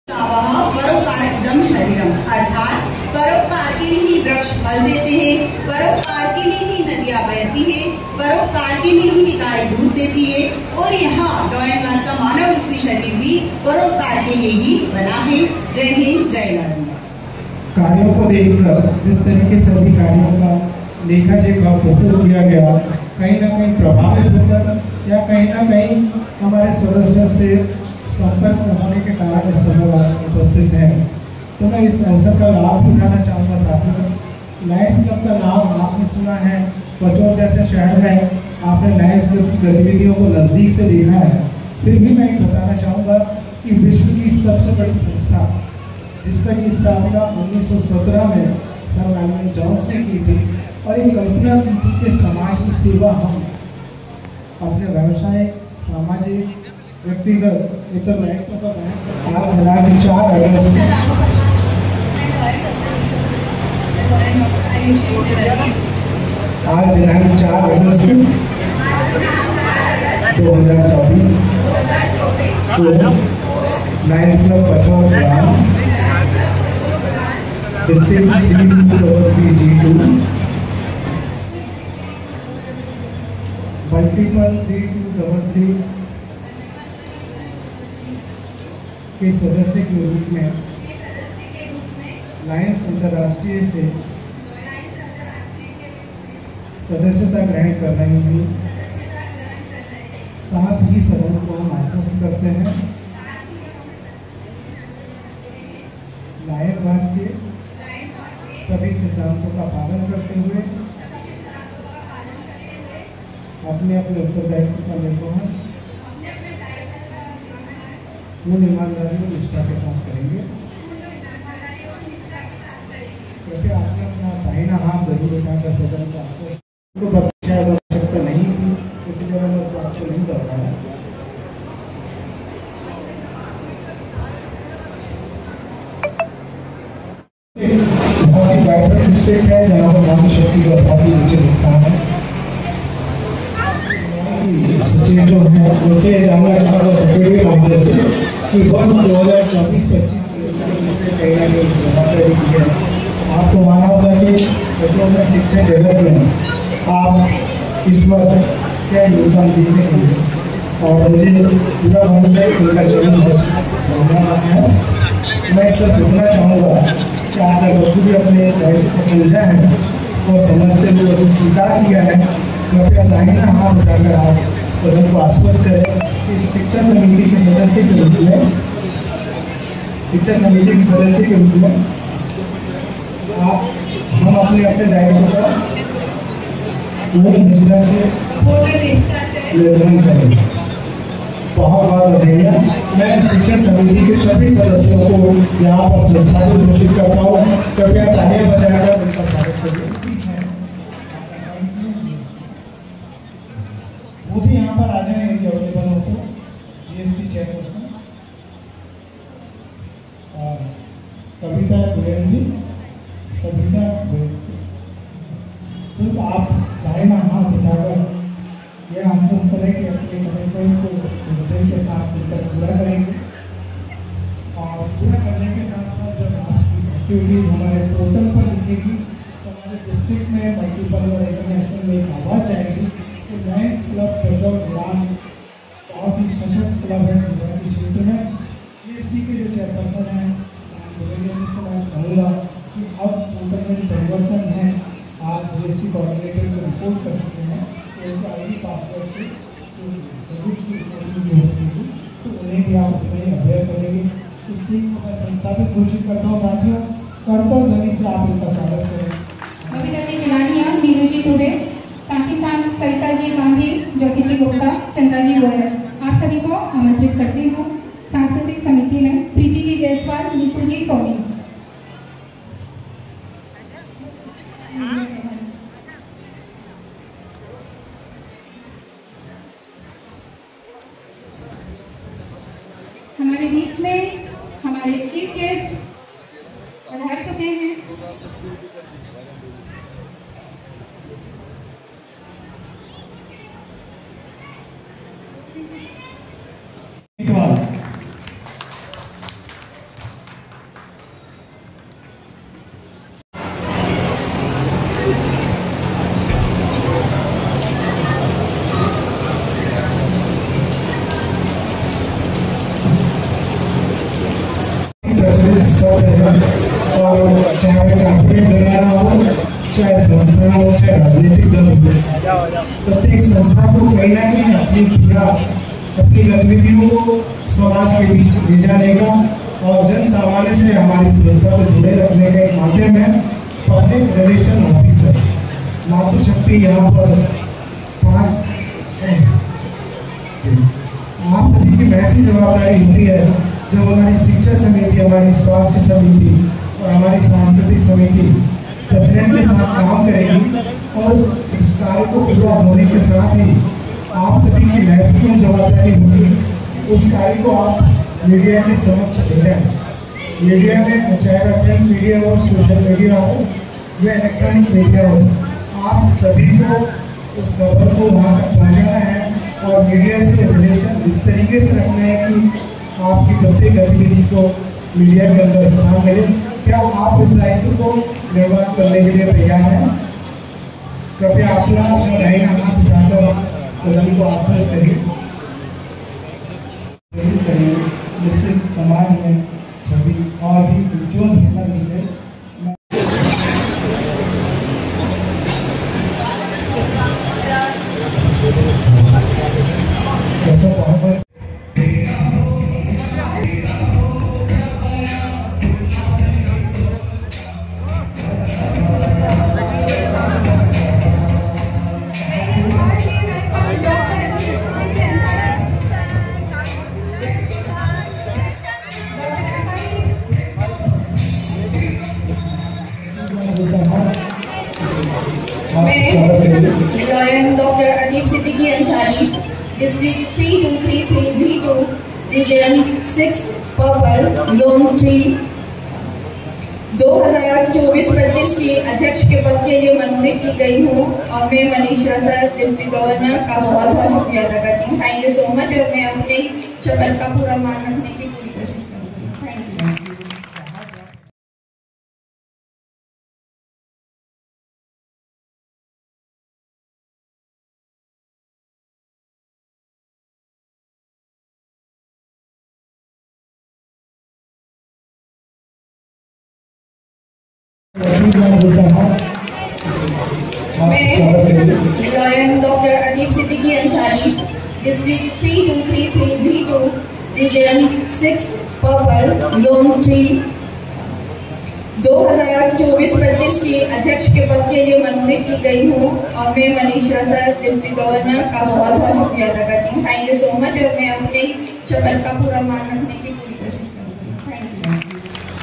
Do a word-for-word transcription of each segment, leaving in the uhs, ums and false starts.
परोपकार इदम शरीरम, अर्थात परोपकार के लिए ही वृक्ष फल देते हैं, परोपकार के लिए ही नदियां बहती हैं, परोपकार के लिए ही गाय दूध देती है और यहाँ डॉयननाथ का मानव रूपी शरीर भी परोपकार के लिए ही बना है। जय हिंद, जय लाडली। कार्यों को देखकर जिस तरीके से सभी कार्यों का लेखा जोखा प्रस्तुत किया गया, कहीं ना कहीं प्रभावित होकर या कहीं ना कहीं हमारे सदस्यों से संपर्क होने के कारण इस समय उपस्थित हैं, तो मैं इस अवसर का लाभ उठाना चाहूँगा। साथियों, लायंस क्लब का नाम आपने सुना है, बचौर जैसे शहर में आपने लायंस क्लब की गतिविधियों को नज़दीक से देखा है, फिर भी मैं ये बताना चाहूँगा कि विश्व की सबसे बड़ी संस्था जिसका की स्थापना उन्नीस सौ सत्रह में सर एलन जॉन्स ने की थी और एक कल्पना की थी कि समाज की सेवा हम अपने व्यवसाय, सामाजिक, व्यक्तिगत इतर दायित्वों का बयान आज दिनांक चार अगस्त आज दिनांक चार अगस्त दो हजार चौबीस को लायंस क्लब बचौर ग्राम G two multiple three two double three के सदस्य के रूप में लायंस अंतर्राष्ट्रीय से सदस्यता ग्रहण कर रही थी। साथ ही सदन को हम आश्वस्त करते हैं लायनवाद के सभी सिद्धांतों का पालन करते हुए अपने अपने उत्तरदायित्व का निर्वहन पूर्ण ईमानदारी और निष्ठा के साथ करेंगे। कृपया आपने अपना दाहिना हाथ जरूर उठाकर सदन का आश्वस्त, शायद आवश्यकता नहीं थी, इसलिए मैंने उस बात को नहीं दोहराया। बहुत ही वाइब्रेंट डिस्ट्रिक्ट है जहाँ पर नारी शक्ति का बहुत ही उचित स्थान है। सचिव जो है उनसे जानना चाहूँगा सेक्रेटरी महोदय से कि वर्ष दो हज़ार चौबीस पच्चीस से कहीं ना कहीं जवाबदारी की है। आपको माना होगा कि बच्चों में शिक्षा जगत में आप इस वक्त क्या योगदान दे सकेंगे और मुझे पूरा भरोसा है उनका जन्म होना है। मैं सिर्फ बोलना चाहूँगा कि आपने बखूबी अपने दायित्व को समझा है और समझते हुए उसे स्वीकार किया है। कृपया दाहिना हाथ उठाकर आप सदन को आश्वस्त करें कि शिक्षा समिति के सदस्य के रूप में शिक्षा समिति के सदस्य के रूप में आप हम अपने अपने दायित्व का पूर्ण निष्ठा से निर्वहन करें। बहुत बहुत बधाइयाँ। मैं शिक्षण समिति के सभी सदस्यों को यहाँ पर संस्थापित घोषित करता हूँ। कृपया तालियां बजाकर उनका स्वागत करिए। वो भी यहाँ पर आ जाए यदि अवेलेबल हो तो। जीएसटी चेयरपर्सन और कविता गोयल जी, सविता गोयल, सिर्फ आप दाहिना हाथ उठाकर यह आश्वस्त करें कि अपने कमिटमेंट को प्रेसिडेंट के साथ मिलकर पूरा करेंगे और पूरा करने के साथ साथ जब आपकी एक्टिविटीज़ हमारे पोर्टल पर लिखेगी तो हमारे डिस्ट्रिक्ट में मल्टीपल और इंटरनेशनल में एक आवाज़ जाएगी कि लायंस क्लब बचौर ग्राम बहुत ही सशक्त क्लब है सीधा की क्षेत्र में। जीएसटी के जो चेयरपर्सन हैं मैं कहूँगा कि अब पोर्टल में जो परिवर्तन है, आप जीएसटी कोऑर्डिनेटर को रिपोर्ट कर चुके हैं तो उनके आई डी पासवर्ड से सर्विस की रिपोर्टिंग हो सकेगी, तो उन्हें भी आप उतना ही अवेयर करेंगे। इसलिए मैं संस्थापित घोषित करता हूँ। साथियों, कर्तव्य ध्वनि से आप इनका स्वागत करें। बबीता जी चिलानिया, नीलू जी दुबे, साथ ही साथ सरिता जी गांधी, ज्योति जी गुप्ता, चंदा जी गोयल, आप सभी को आमंत्रित करती हूँ। सांस्कृतिक समिति में प्रीति जी जायसवाल, नीतू जी सोनी। हमारे बीच में हमारे चीफ गेस्ट पधार चुके हैं। प्रचलित शब्द है, और चाहे वह कॉर्पोरेट घराना हो, चाहे संस्था हो, चाहे राजनीतिक दल हो, प्रत्येक संस्था को कहीं ना कहीं अपनी क्रिया, अपनी गतिविधियों को समाज के बीच ले जाने का और जन सामान्य से हमारी संस्था को जुड़े रखने का एक माध्यम है पब्लिक रिलेशन ऑफिसर। मातृशक्ति यहाँ पर पाँच है। आप सभी की महती जवाबदारी होती है जब हमारी शिक्षा समिति, हमारी स्वास्थ्य समिति और हमारी सांस्कृतिक समिति प्रेसिडेंट के साथ काम करेगी, और उस कार्य को पूरा होने के साथ ही आप सभी की महत्वपूर्ण जवाबदारी होगी उस कार्य को आप मीडिया के समक्ष ले जाएं। मीडिया में चाहे वह प्रिंट मीडिया हो, सोशल मीडिया हो या इलेक्ट्रॉनिक मीडिया हो, आप सभी को उस खबर को वहाँ तक पहुँचाना है और मीडिया से रिलेशन इस तरीके से रखना है कि आपकी प्रत्येक गतिविधि को मीडिया के अंदर स्थान मिले। क्या आप इस दायित्व को निर्वाह करने के लिए तैयार हैं? कृपया आप लोग अपना दाहिना हाथ उठाकर सदन को आश्वस्त करिए, जिससे समाज में छवि और भी उज्ज्वल बेहतर मिले। जैसा बहुत lion doctor Adeeb Siddiqui Ansari, district three two three three three two, region six, purple, zone three, दो हज़ार चौबीस पच्चीस की अध्यक्ष के पद के लिए मनोनीत की गई हूँ और मैं मनीषा सर, डिस्ट्रिक्ट गवर्नर का बहुत बहुत शुक्रिया अदा करती हूँ। थैंक यू सो मच, और मैं अपने शपथ का पूरा मान रखने की पूरी कोशिश करूँगी। Thank you. मैं lion doctor Adeeb Siddiqui Ansari, district three two three three three two, region six, purple, zone three, दो हज़ार चौबीस पच्चीस की अध्यक्ष के पद के लिए मनोनीत की गई हूँ और मैं मनीषा सर, डिस्ट्रिक्ट गवर्नर का बहुत बहुत शुक्रिया अदा करती हूँ। थैंक यू सो मच, और मैं अपने शपथ का पूरा मान रखने की पूरी कोशिश करूँगी। Thank you.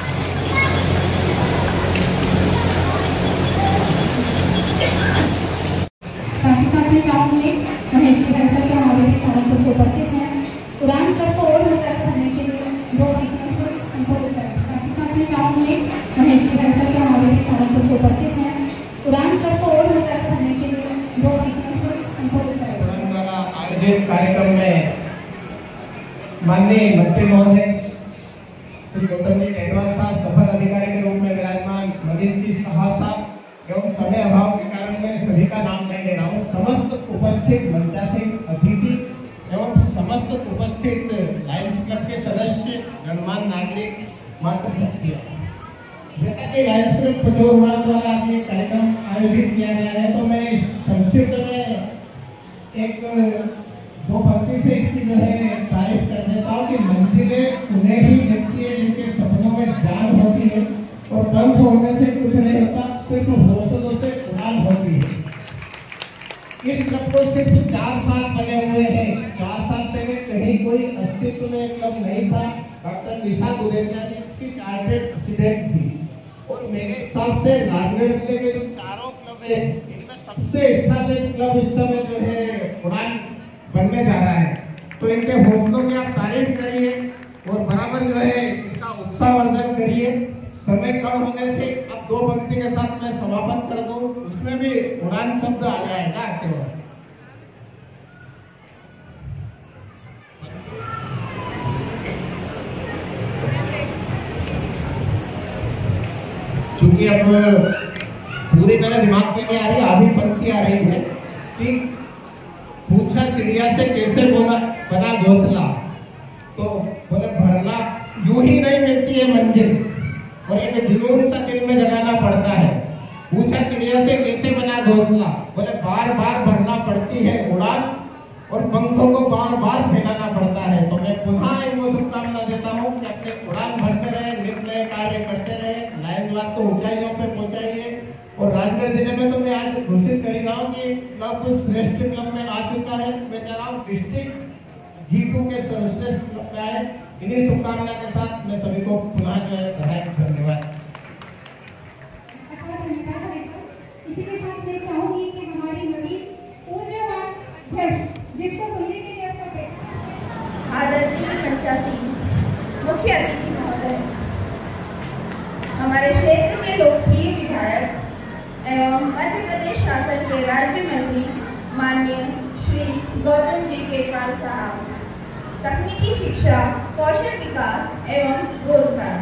साथ ही साथ में चाहूँगी महेश सर के हमारे भी साथ से उपस्थित हैं, उड़ान कर को और ऊंचा करने के लिए दो घटना से उनको बुलाया। साथ ही साथ में चाहूँगी महेश सर के हमारे भी साथ से उपस्थित हैं, उड़ान कर को और ऊंचा करने के लिए दो घटना से उनको बुलाया। आयोजित कार्यक्रम में माननीय मंत्री महोदय श्री गौतम जी टेटवाल साहब, शपथ अधिकारी के रूप में विराजमान मदीन जी साहा साहब, एवं समय अभाव के कारण मैं सभी का नाम नहीं ले रहा हूँ। समस्त उपस्थित मंचासीन अतिथि एवं समस्त उपस्थित लायंस क्लब के सदस्य, गणमान्य नागरिक, मातृशक्तियाँ, जैसा कि लायंस क्लब पचोरवाड़ा द्वारा आज ये कार्यक्रम आयोजित किया गया है, तो मैं संक्षिप्त में एक दो पंक्ति से इसकी जो है तारीफ कर देता हूँ कि मंजिलें उन्हें ही मिलती है जिनके सपनों में जान होती है और पंख होने से कुछ नहीं होता, सिर्फ हौसलों से उड़ान होती है। इस क्लब को सिर्फ चार साल बने हुए हैं। चार साल पहले कहीं कोई अस्तित्व में क्लब नहीं था। डॉक्टर निशा गुदेरिया जी इसकी चार्टर्ड प्रेसिडेंट थी और मेरे हिसाब से राजगढ़ जिले के जो चारों क्लब है इनमें सबसे स्थापित क्लब इस समय जो है उड़ान बनने जा रहा है। तो इनके हौसलों की आप तारीफ करिए और बराबर जो है इनका उत्साहवर्धन करिए। समय कम होने से अब दो पंक्ति के साथ मैं समापन कर दूं, उसमें भी उड़ान शब्द आ जाएगा आते हुए। चूंकि अब पूरी तरह दिमाग में नहीं आ रही, आधी पंक्ति आ रही है कि पूछा चिड़िया से कैसे बोला बना घोंसला, तो बोले भरना यूं ही नहीं मिलती है मंजिल, और एक जुनून सा दिल में जगाना पड़ता है। पूछा चिड़िया से कैसे बना घोंसला, बोले बार बार भरना पड़ती है उड़ान, और पंखों को बार बार फैलाना पड़ता है। तो मैं पुनः इनको शुभकामना देता हूँ कि अपने उड़ान भरते रहे, निर्णय कार्य करते रहे, लाइन लाख को ऊंचाइयों पे पहुंचाइए। और राजगढ़ जिले में तो मैं आज घोषित कर रहा हूँ कि क्लब श्रेष्ठ क्लब में आ चुका है। मैं चाह रहा हूँ डिस्ट्रिक्ट जी टू के सर्वश्रेष्ठ क्लब में आए। इन्हीं शुभकामना के साथ मैं सभी को पुनः जो है धन्यवाद। इसी के साथ मैं चाहूंगी कि हमारी नवीन ऊर्जावान जिसको सुनने के लिए सब आदरणीय पंचासी मुख्य अतिथि महोदय, हमारे क्षेत्र में लोकप्रिय विधायक एवं मध्य प्रदेश शासन के राज्य मंत्री माननीय श्री गौतम जी केजरीवाल साहब, तकनीकी शिक्षा, कौशल विकास एवं रोजगार,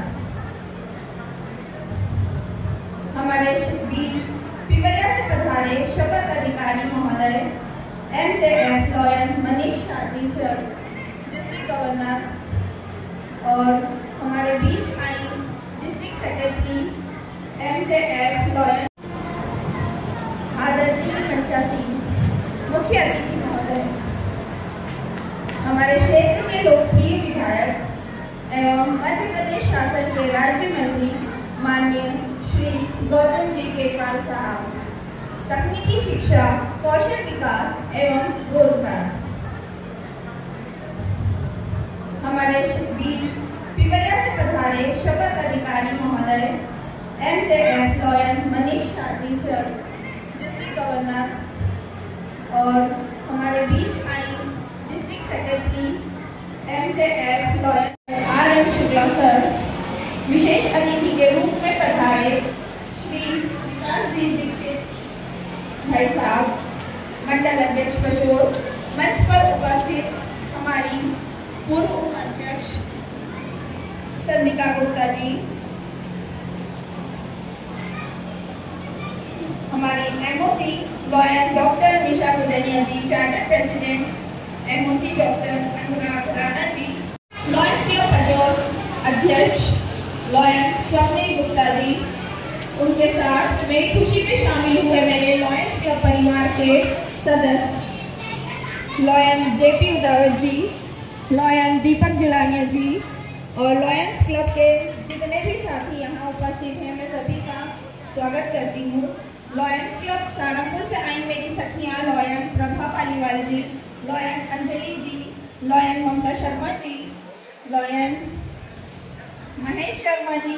हमारे बीच पिपरिया से पधारे शपथ अधिकारी महोदय M J F lawyer Manish Shadi sir, district governor, और हमारे बीच आई district secretary M J F lawyer, आदरणीय पंचासी मुख्य अतिथि महोदय, हमारे क्षेत्र में लोकप्रिय विधायक एवं मध्य प्रदेश शासन के राज्य मंत्री माननीय श्री गौतम जी केजरीवाल साहब, तकनीकी शिक्षा, कौशल विकास एवं रोजगार, हमारे बीच पिपरिया से पधारे शपथ अधिकारी महोदय M J F lawyer Manish Shadi sir, district governor, और हमारे बीच आई district secretary M J F lawyer R M Shukla sir, विशेष अतिथि के रूप में पधारे श्री विकास जी दीक्षित भाई साहब, मंडल अध्यक्ष बचोर, मंच पर उपस्थित हमारी पूर्व उपाध्यक्ष संदिका गुप्ता जी, हमारी MOC lawyer doctor Nisha Gudnia ji, chartered president MOC doctor Anurag Rana ji, lions club Bachor अध्यक्ष लॉयर स्वप्निल गुप्ता जी, उनके साथ मेरी खुशी में शामिल हुए मेरे लॉयंस क्लब परिवार के सदस्य lawyer JP Udawat ji, lawyer Deepak Julania ji, और लॉयंस क्लब के जितने भी साथी यहाँ उपस्थित हैं, मैं सभी का स्वागत करती हूँ। लॉयंस क्लब सहारनपुर से आई मेरी सखियाँ lawyer Prabha Paliwal ji, lawyer Anjali ji, lawyer Mamta Sharma ji, lawyer Mahesh Sharma ji,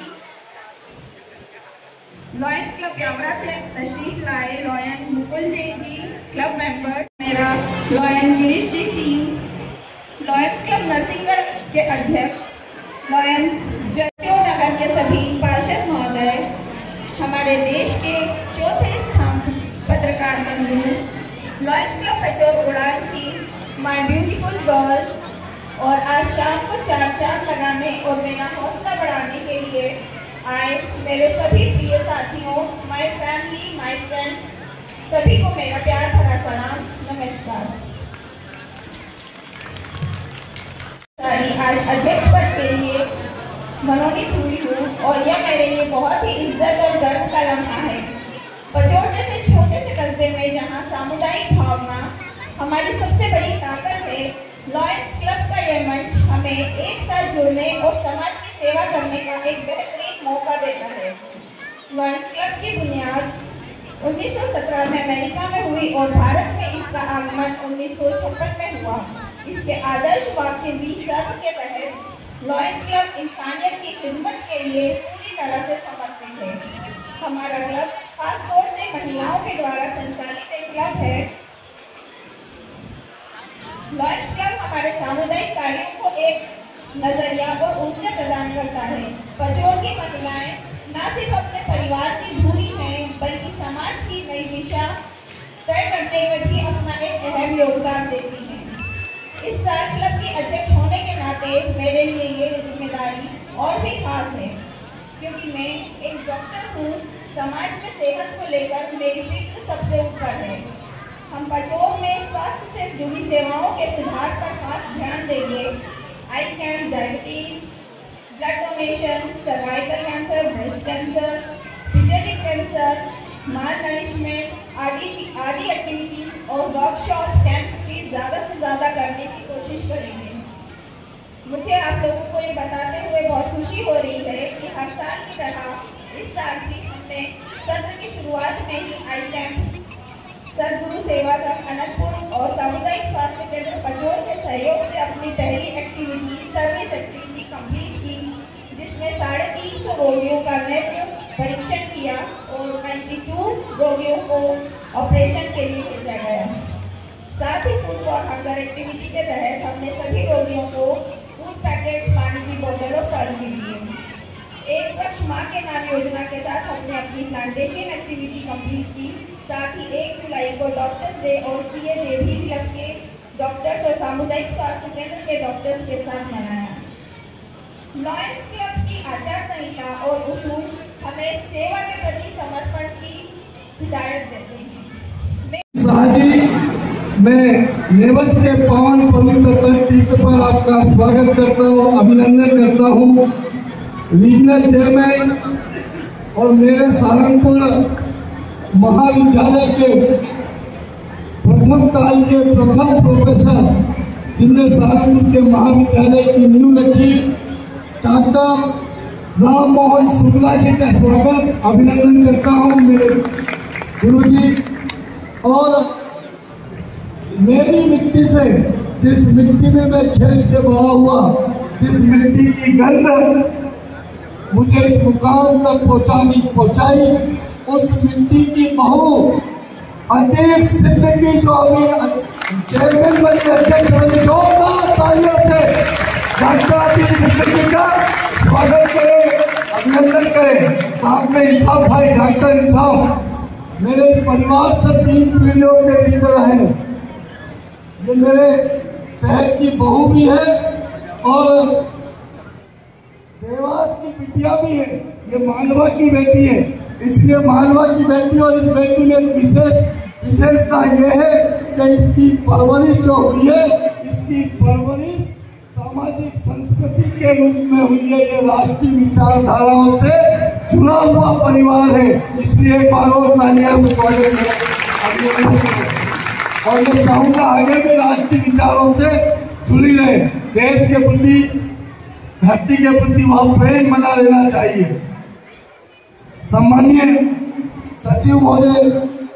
lions club Biaora से तशरीफ लाए lawyer Mukul Jain ji, club member मेरा lawyer Girish ji team, lions club Narsinghgarh के अध्यक्ष लॉयर जटियो नगर के सभी पार्षद महोदय, हमारे देश के चौथे स्तंभ पत्रकार बंधु, लॉयंस क्लब बचोर उड़ान की माय ब्यूटीफुल गर्ल्स, और आज शाम को चार चांद लगाने और मेरा हौसला बढ़ाने के लिए आए मेरे सभी प्रिय साथियों, माय फैमिली, माय फ्रेंड्स, सभी को मेरा प्यार भरा सलाम, नमस्कार। आज अध्यक्ष पद के लिए मनोनीत हुई हूँ और यह मेरे लिए बहुत ही इज्जत और गर्व का लम्हा है। बचोर जैसे छोटे से कस्बे में जहाँ सामुदायिक भावना हमारी सबसे बड़ी ताकत है, लॉयंस क्लब का यह मंच हमें एक साथ जुड़ने और समाज की सेवा करने का एक बेहतरीन मौका देता है। लॉयंस क्लब की बुनियाद उन्नीस सौ सत्रह में अमेरिका में हुई और भारत में इसका आगमन उन्नीस सौ छप्पन में हुआ। इसके आदर्श वाक्य बीस साल के तहत लॉयंस क्लब इंसानियत की खिदमत के लिए पूरी तरह से समर्पित है। हमारा क्लब खास तौर से महिलाओं के द्वारा संचालित एक क्लब है। लॉयंस क्लब हमारे सामुदायिक कार्यों को एक नजरिया और ऊर्जा प्रदान करता है। बचोर की महिलाएं न सिर्फ अपने परिवार की धुरी हैं, बल्कि समाज की नई दिशा तय करने में भी अपना एक अहम योगदान देती हैं। इस साल क्लब की अध्यक्ष होने के नाते मेरे लिए ये जिम्मेदारी और भी खास है, क्योंकि मैं एक डॉक्टर हूँ। समाज में सेहत को लेकर मेरी फिक्र सबसे ऊपर है। हम बचोर में स्वास्थ्य से जुड़ी सेवाओं के सुधार पर खास ध्यान देंगे। I can diabetes, blood donation, cervical cancer, breast cancer, paediatric cancer, malnourishment आदि आदि एक्टिविटीज और वर्कशॉप कैंप्स की ज़्यादा से ज़्यादा करने की कोशिश करेंगे। मुझे आप लोगों को ये बताते हुए बहुत खुशी हो रही है कि हर साल की तरह इस साल भी हमने सत्र की शुरुआत में ही आई कैंप सदगुरु सेवा संघ अनंतपुर और सामुदायिक स्वास्थ्य केंद्र पचोर के सहयोग से अपनी पहली एक्टिविटी सर्विस एक्टिविटी कंप्लीट की, जिसमें साढ़े तीन सौ रोगियों का नेत्र परीक्षण किया और बानवे रोगियों को ऑपरेशन के लिए भेजा गया। साथ ही फूड फॉर हंगर एक्टिविटी के तहत हमने सभी रोगियों को फूड पैकेट्स, पानी की बोतल और फल भी दिए। एक वृक्ष माँ के नाम योजना के साथ हमने अपनी प्लांटेशन एक्टिविटी कंप्लीट की। साथ ही एक जुलाई को डॉक्टर्स डे और सीए डे भी क्लब के डॉक्टर्स और सामुदायिक स्वास्थ्य केंद्र के डॉक्टर्स के साथ मनाया। लॉयंस क्लब की आचार संहिता और उसूल हमें सेवा के प्रति समर्पण की हिदायत देते हैं। साजी, मैं नेवज के पावन पवित्र तट तीर्थ पर आपका स्वागत करता हूँ, अभिनंदन करता हूँ। रीजनल चेयरमैन और मेरे सारंगपुर महाविद्यालय के प्रथम काल के प्रथम प्रोफेसर जिनने सारंगपुर के महाविद्यालय की नींव रखी, डॉक्टर राम मोहन शुक्ला जी का स्वागत अभिनंदन करता हूँ मेरे गुरुजी। और मेरी मिट्टी से, जिस मिट्टी में मैं खेल के बड़ा हुआ, जिस मिट्टी की गंध मुझे इस मुकाम तक पहुंचानी पहुंचाई, उस मिट्टी की बहू अतीब सिद्दीकी जो अभी चेयरमैन बन के अध्यक्ष बने, जोरदार तालियों से डॉक्टर अतीब सिद्दीकी का स्वागत करें, अभिनंदन करें। साथ में इंसाफ भाई, डॉक्टर इंसाफ मेरे इस परिवार से तीन पीढ़ियों के रिश्ते रहे। ये मेरे शहर की बहू भी है और देवास की बिटिया भी है, ये मालवा की बेटी है। इसलिए मालवा की बेटी और इस बेटी में विशेष विशेषता ये है कि इसकी परवरिश जो हुई है, इसकी परवरिश सामाजिक संस्कृति के रूप में हुई है। ये राष्ट्रीय विचारधाराओं से जुड़ा हुआ परिवार है, इसलिए एक बार और तालियां से स्वागत करें। और मैं चाहूँगा आगे भी राष्ट्रीय विचारों से जुड़ी रहे, देश के प्रति, धरती के प्रति वहाँ प्रेम बना रहना चाहिए। सम्मानीय सचिव महोदय,